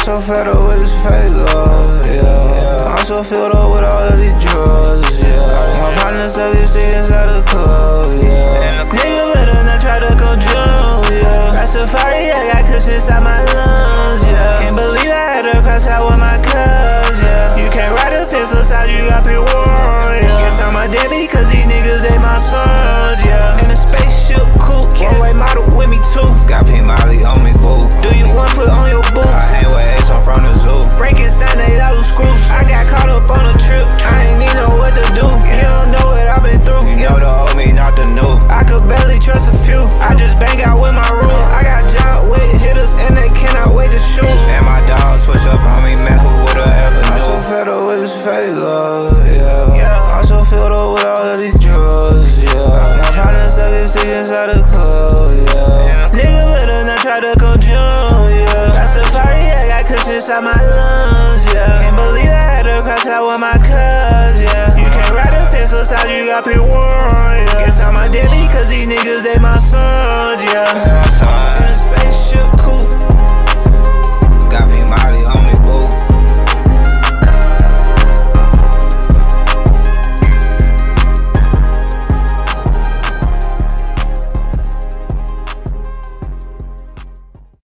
so fed up with this fake love, yeah. I'm so filled up with all of these drugs, yeah. My partner stuck his stick inside the club, yeah. Nigga better not try to come jump, yeah. Rastafari, I got kush inside my lungs, yeah. Can't believe I had to cross out with my cuz, yeah. You can't ride a fence outside, you got 3-1, yeah. Guess I'm a deadbeat cause these niggas ain't my sons, yeah. In a spaceship coupe, one-way model with me too. Got P. Molly on me, boo. Do you want put on your boots? I hang with Ace, I'm from the zoo. Frankenstein, $8 screws. I got caught up on a trip, I ain't even know what to do. You don't know what I've been through. You know the old me, not the new. I could barely trust a few. I just bang out with my room. I got job with hitters and they cannot wait to shoot. And my dogs switch up on me, man, who would've ever knew? I'm so fed up with this fake love, yeah. I'm so filled up with all of these drugs, yeah. My partner stuck his stick inside the club, yeah. Nigga better not try to come jump, yeah. Rastafari, I got kush inside my lungs, yeah. Can't believe I had to cross out with my cuz, yeah. You can't ride a fence outside, you got 3-1, yeah. Guess I'm a deadbeat cause these niggas, they my sons, yeah. In a spaceship coupe.